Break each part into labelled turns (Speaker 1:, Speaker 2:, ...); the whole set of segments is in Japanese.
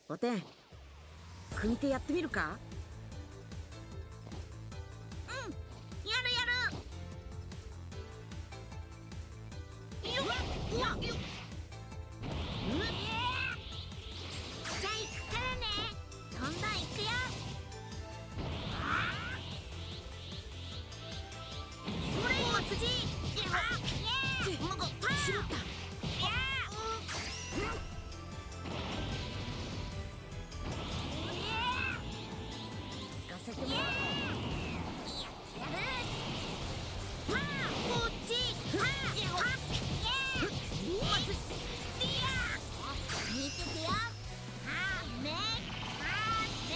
Speaker 1: おてん、組手やってみるか？
Speaker 2: うん、やるやる。よっよっよっ。じゃあ行くからね。どんどん行くよ。それお辻。あ、イエー。もごパー。しまった。行かせてもらおう。やる。パーこっち。パーパー。イエー。まずリア。見ててよ。はめはめ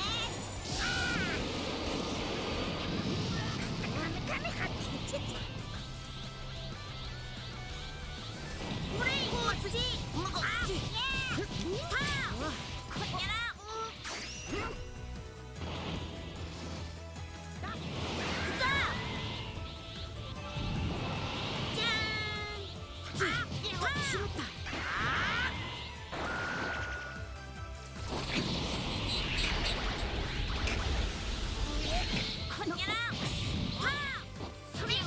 Speaker 2: カメカメハって言っちゃった。これこっち。もごあイエー。パーこっちゃら。しまった。このやら。パー。それを。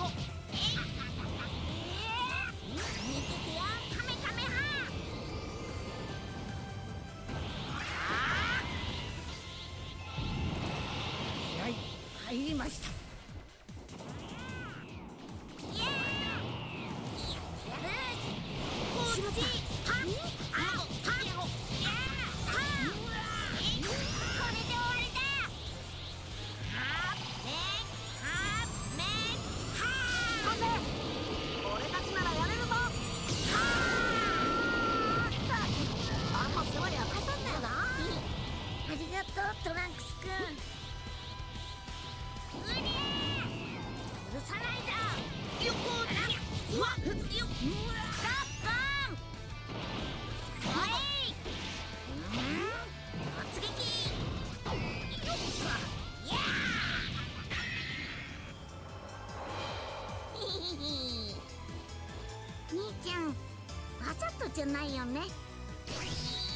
Speaker 2: 見ててよ。カメカメハ。
Speaker 1: 気合い入りました。
Speaker 2: こっち。はっ。あご。はっ。これで終わりだ。はめはめは。
Speaker 1: 俺たちならやれるぞ。あんま世話焼かさんだよな。
Speaker 2: ありがとうトランクスくん。うりゃ許さないぞ。よこうわっよっ。ガッパン。それい。突撃。よっと。やー。兄ちゃんわざとじゃないよね。